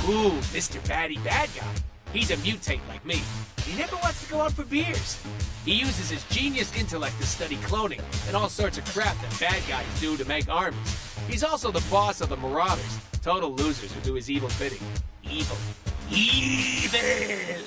Ooh, Mr. Batty Bad Guy. He's a mutate like me. He never wants to go out for beers. He uses his genius intellect to study cloning and all sorts of crap that bad guys do to make armies. He's also the boss of the Marauders, total losers who do his evil bidding. Evil. Evil!